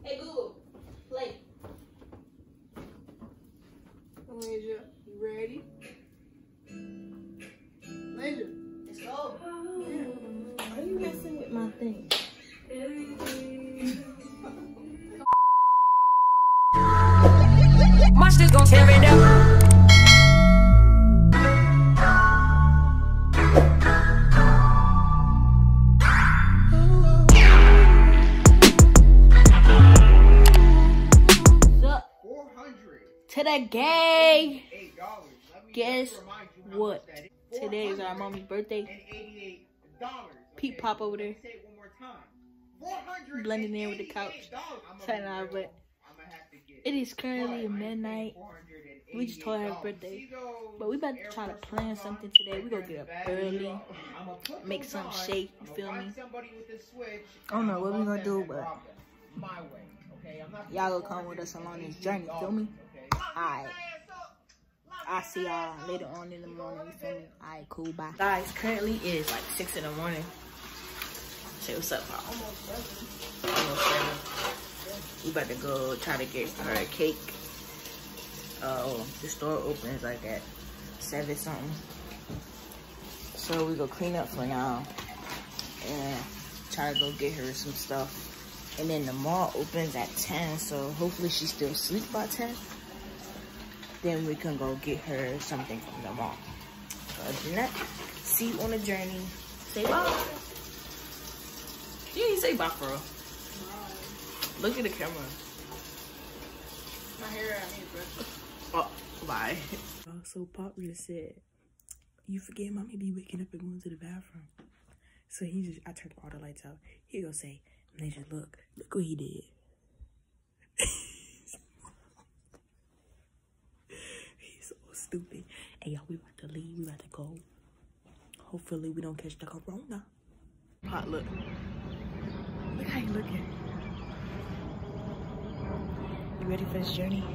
Hey Google, play. Malaysia, you ready? Malaysia, Let's go. why are you messing with my thing? My shit gon' tear it up. To the gang. Guess what? Today is our mommy's birthday. Pete pop over there. Blending in with the couch. But it is currently midnight. We just told her happy birthday. But we about to try to plan something today. We gonna get up early. Make some shake, you feel me? I don't know what we gonna do, but y'all gonna come with us along this journey, feel me? Alright. I'll see y'all later on in the morning, you feel me? Alright, cool, bye. Guys, currently it is like 6 in the morning. Say what's up, Pop. Almost 7. We about to go try to get her a cake. The store opens like at 7 something. So we go clean up for now and try to go get her some stuff. And then the mall opens at 10, so hopefully she's still asleep by 10. Then we can go get her something from the mall. Other than that, see you on the journey. Say bye. You didn't say bye, bro. Look at the camera. My hair, I need breakfast. Oh, bye. So Pop just said, you forget mommy be waking up and going to the bathroom. So I turned all the lights out. He gonna say, Malaysia, look what he did. He's so stupid. Hey y'all, we about to leave, we about to go. Hopefully we don't catch the corona. Pop, look. Look how you looking. You ready for this journey?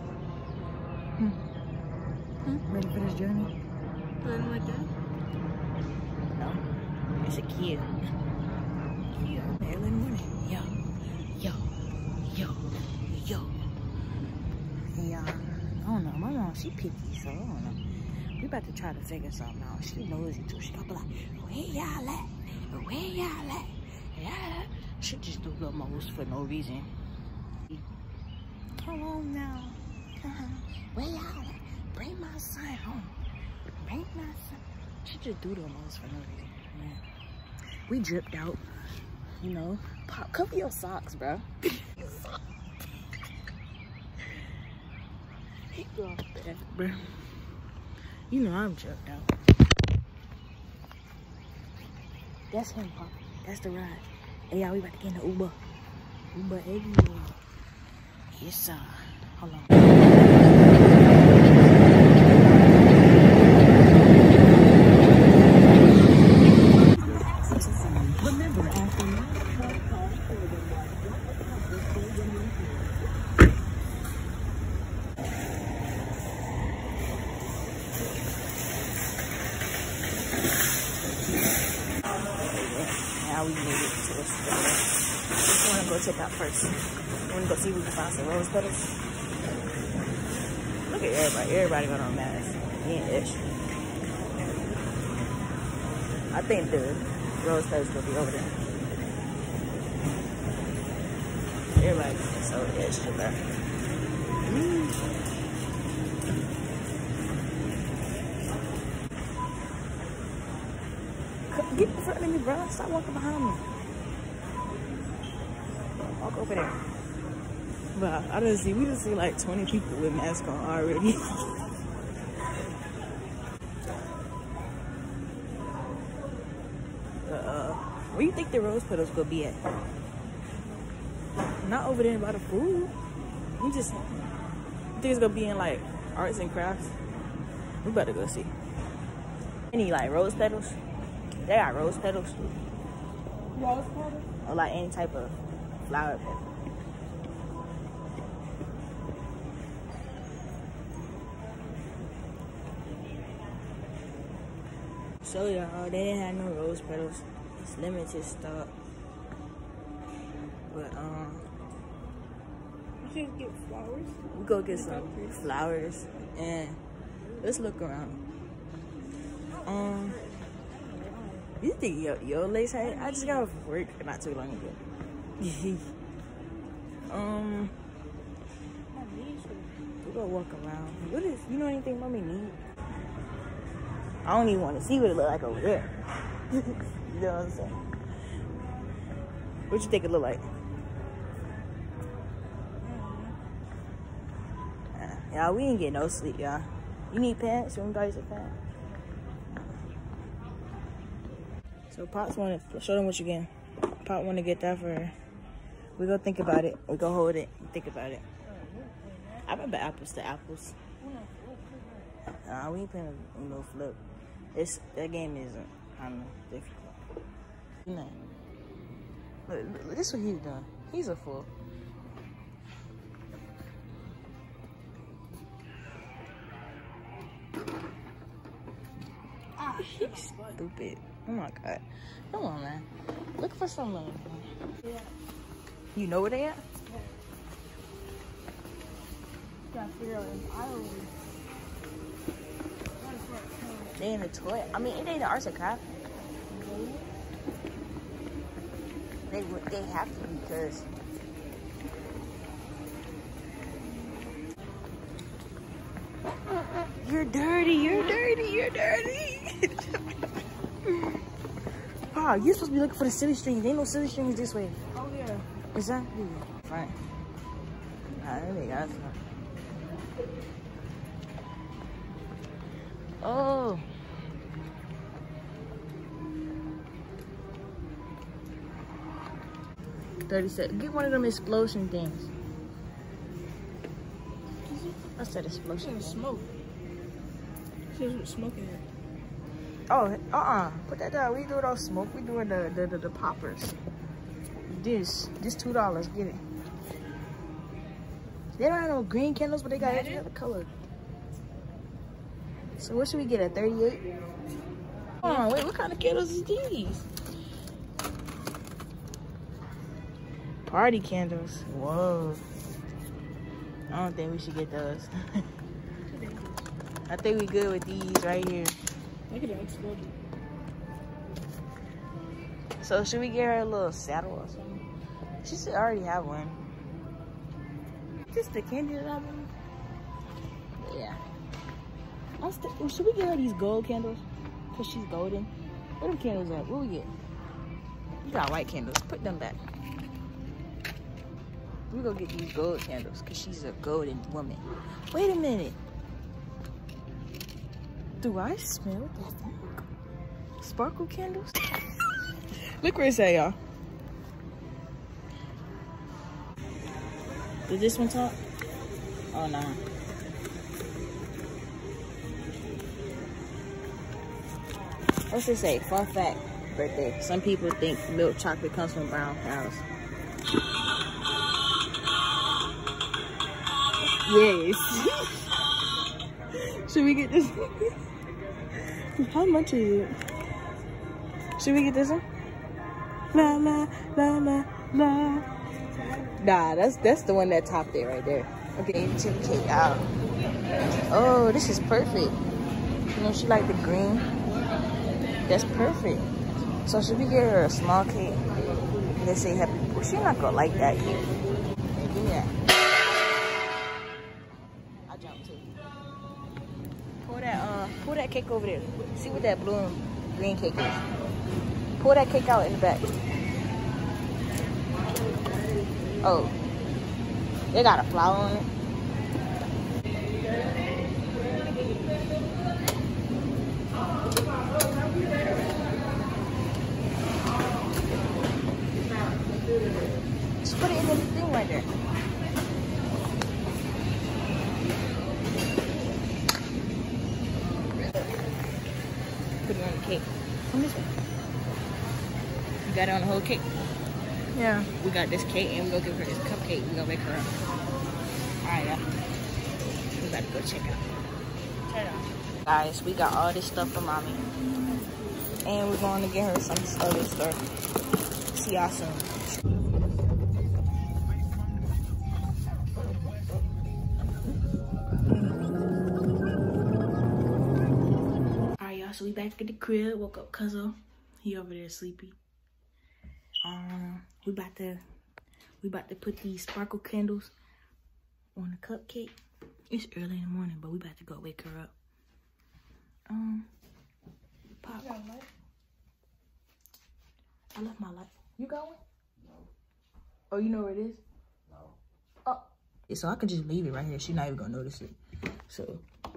Ready for this journey? Something like that? No, it's a Kia. Kia. Early in the morning. Yo. Hey, I don't know. My mom, she picky, so I don't know. We about to try to figure something out. She knows you too. She gonna be like, where y'all at? Where y'all at? Yeah. She just do the most for no reason. Come on now. Where y'all at? Bring my son home. Bring my son. She just do the most for no reason, man. We dripped out, you know. Pop, cover your socks, bro. He go off bad, bro. You know I'm dripped out. That's him, Pop. That's the ride. Hey, y'all, we about to get in the Uber. Uber everywhere. Yes, sir. Hold on. Now we made it to the store. Just want to go check out first. I want to go see if we can find some rose petals. Look at everybody. Everybody got on masks. Yeah-ish. I think the rose petals will be over there. Everybody's so extra, bro. Get in front of me, bro. Stop walking behind me. Walk over there. But we just see like 20 people with masks on already. Where you think the rose petals gonna be at? Not over there by the food. You think it's gonna be in like arts and crafts? We better go see. Any like rose petals? They got rose petals. Rose petals? Or like any type of flower petal. So y'all, they didn't have no rose petals. It's limited stock. But should get flowers. We go get some flowers and let's look around. You think your lace hat? I just got off work not too long ago. We go walk around. What is, you know anything mommy need? I don't even want to see what it look like over there. You know what I'm saying? What you think it look like? Y'all, we ain't get no sleep, y'all. You need pants? You want to buy you some pants? So Pops want to show them what you getting. Pop want to get that for her. We go think about it. We go hold it. Think about it. I remember apples to apples. We ain't playing no flip. That game isn't, I don't know, difficult. No. Look, this is what he's done. He's a fool. He's stupid. Oh my god. Come on, man. Look for some love. Yeah. You know where they at? Yeah. Gotta figure out an aisle. They in the toy. I mean, it ain't the arts and craft. They have to because you're dirty. You're dirty. You're dirty. Wow, you're supposed to be looking for the silly strings. Ain't no silly strings this way. Oh yeah. Exactly. Fine. Alright, they got some. Oh. $37. Get one of them explosion things. What's that explosion? Smoke. She's smoking it. Oh, put that down. We doing all smoke. We doing the poppers. This $2. Get it. They don't have no green candles, but they got every other color. So what should we get at 38? Oh, wait, what kind of candles is these? Party candles. Whoa. I don't think we should get those. I think we good with these right here. Look at that explosion. So should we get her a little saddle or something? She should already have one. Just the candy that I want. Yeah. Should we get her these gold candles? Cause she's golden. Where them candles at? What we get? You got white candles. Put them back. We gonna get these gold candles cause she's a golden woman. Wait a minute. Do I smell the sparkle candles? Look where it's at, y'all. Did this one talk? Oh, no. What's it say? Fun fact, birthday. Some people think milk chocolate comes from brown cows. Yes. Should we get this? How much is it? Should we get this one? La la la la la. Nah, that's the one that topped it right there. Okay, take the cake out. Oh, this is perfect. You know, she like the green. That's perfect. So should we get her a small cake? Let's say happy. Well, she's not gonna like that cake. Give me that. I jumped too. Pull that cake over there. See what that blue and green cake is. Pull that cake out in the back. Oh, they got a flower on it. Just put it in the thing right there. Put it on the cake. On this one. You got it on the whole cake? Yeah. We got this cake and we're gonna give her this cupcake. We're gonna wake her up. Alright, y'all. We gotta go check out. Turn it on. Guys, we got all this stuff for mommy. And we're going to get her some other stuff. See y'all soon. so we back at the crib. Woke up Cuzzo. He over there sleepy. We about to put these sparkle candles on the cupcake. It's early in the morning, but we about to go wake her up. Pop. I left my light. You got one? No. Oh, you know where it is? No. Oh. Yeah, so I could just leave it right here. She's not even gonna notice it. So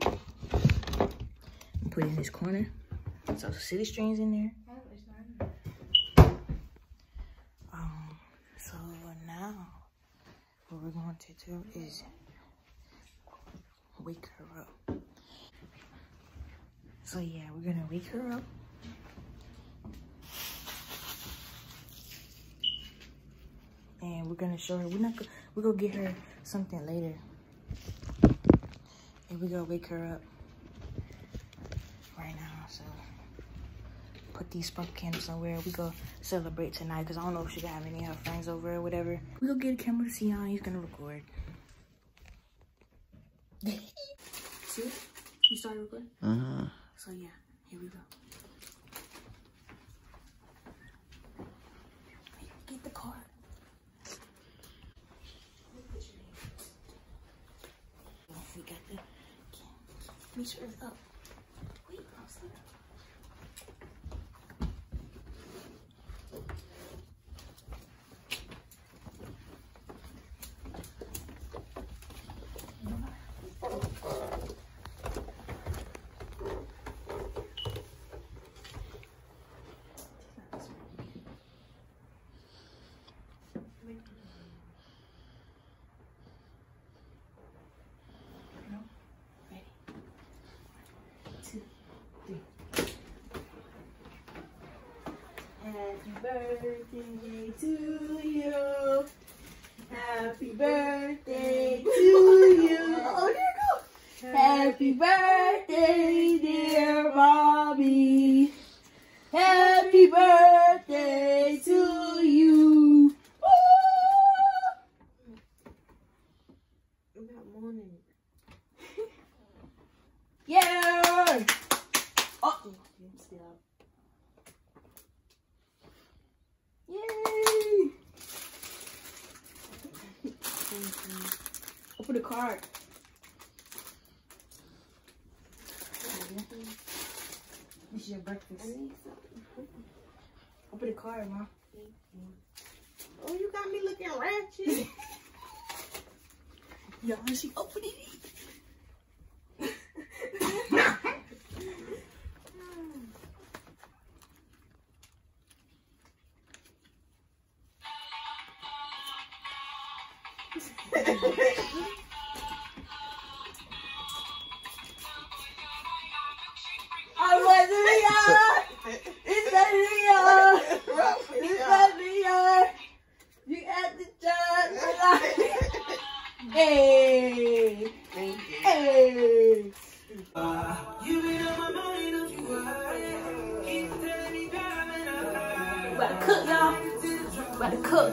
I'm put it in this corner. So city strings in there. So now what we're going to do is wake her up. So yeah, we're gonna wake her up. And we're gonna show her, we're gonna get her something later. And we're gonna wake her up right now. So put these sparkle candles somewhere. We go celebrate tonight because I don't know if she gonna have any of her friends over or whatever. We go get a camera to see on. He's gonna record. See? You started recording? So yeah, here we go. Get the card. We got the. Make sure it's up. Wait, I'm still up. Happy birthday to you. Happy birthday to you. Oh, there you go. Happy birthday, dear Bobby. Happy birthday to you. I'm not morning. Yeah. Oh. Yay! Open the card. This is your breakfast. I need something. Open the card, Mom. Oh, you got me looking ratchet. Y'all, she opened it. I'm like, it's that Leon. You at the job. Hey. Thank you. Hey. You been on my mind, don't you worry. Keep telling me that I'm in a hurry. About to cook, y'all. About to cook.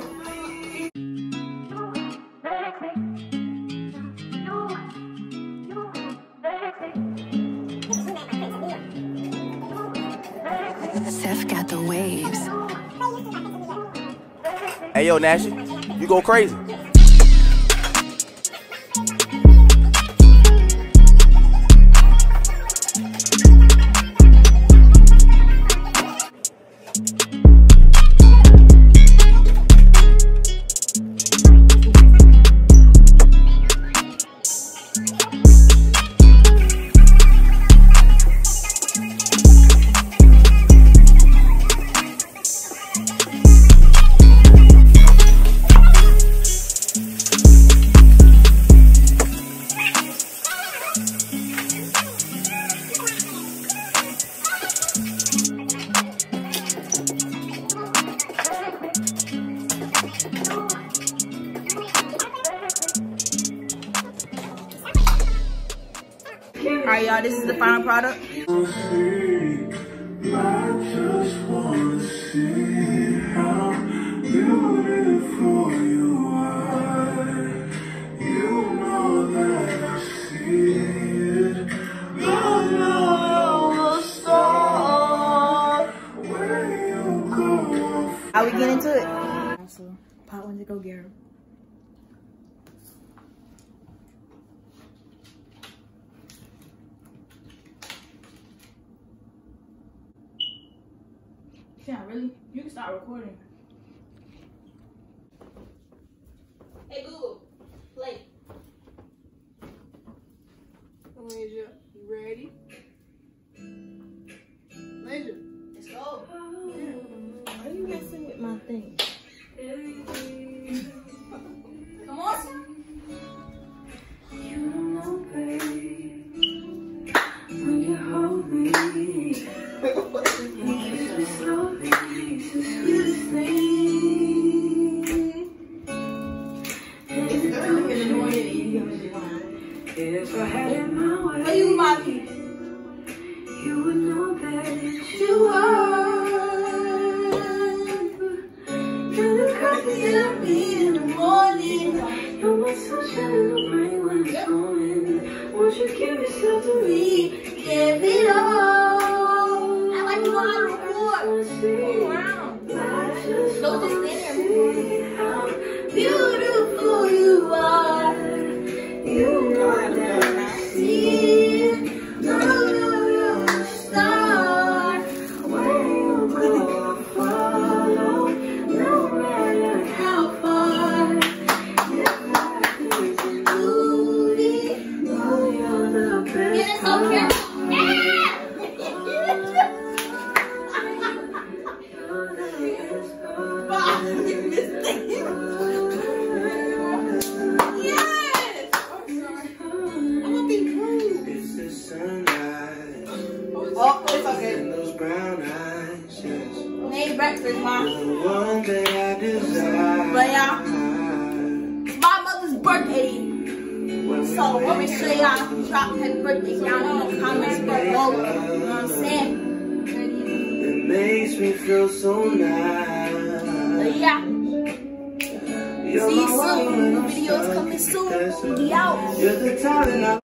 Seth got the waves. Hey, yo, Nashi, you go crazy. Alright, y'all, this is the final product. I just wanna see how beautiful you are. You know that I see it. No, no, no, Pop went to go get her. Yeah, really? You can start recording. Hey Google, play. Malaysia, you ready? Malaysia, let's go. Why are you messing with my thing? Come on. You don't know, babe, when you hold me, you kiss me slowly, it's the sweetest thing. And it's early in the morning, if I had it my way, Are you mommy? you would know that you are. You're the coffee I need in the morning. You're my sunshine in the rain when it's snowing. Won't you give yourself to me? Give it all. I like to know how to record. Wow. Don't just stand there. How beautiful you are. You know that I see. No, you're a star. Where you go, I follow. No matter how far. If life is a movie, no, you're the best. Get it so careful. It's the sunrise. Oh, it's okay. And those brown eyes, yes. Made breakfast, Mom. The one that I desire. But y'all, it's my mother's birthday. So let me show y'all drop happy birthday. Y'all know in the comments below. You know what I'm saying? It makes me feel so nice. But yeah. See you soon. The video's coming soon. We out. You're the talent I